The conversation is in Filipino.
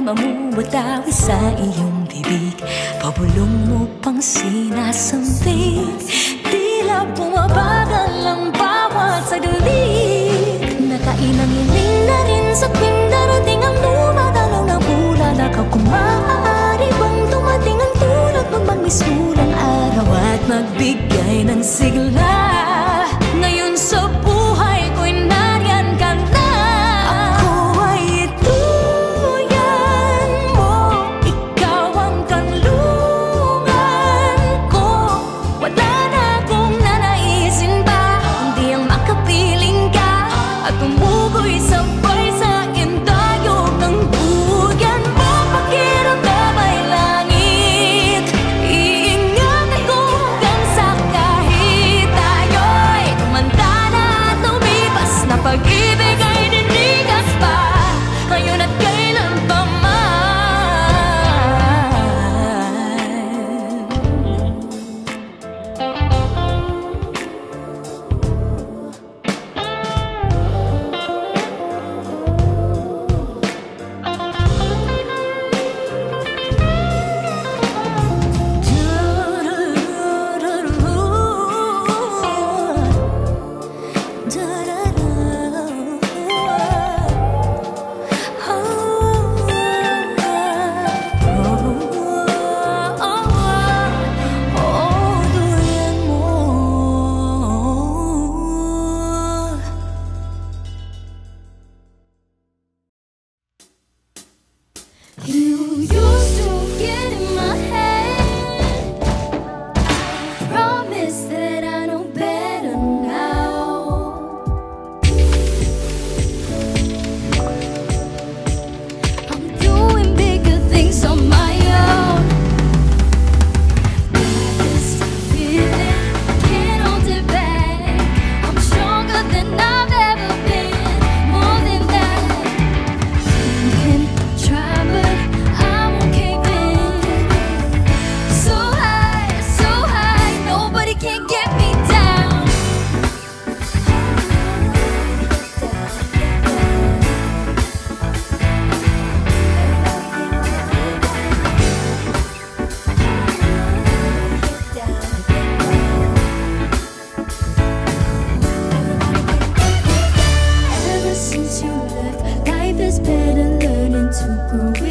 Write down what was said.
mamumutawi sa iyong bibig. Pabulong mo pang sinasambit, tila bumabagal ang bawat saglit. Nakainang-iling na rin sa tuwing darating ang dumadalaw na bulalakaw. Kung maaari bang dumating ang tulad mong magmisulang araw at magbigay ng sigla. Ngayon sa buhay ko'y nariyan ka na. Ako ay duyan mo, ikaw ang kanlungan ko. Wala na akong nanaisin pa, hindi ang makapiling ka at tumugoy sabay sa intayog ng duyan mo. Pakiramdam ay langit, iingat ako hanggang sa kahit tayo'y tumanda na at lumipas na pag-ibig ay ninigas pa ngayon at kailan pa man. You used to get in my head, promise that I know better now. I'm doing bigger things on my own. This feeling, can't hold it back. I'm stronger than I've ever been, more than that. You can try but I won't cave in. So high, nobody can get me down. Ever since you left, life is better learning to grow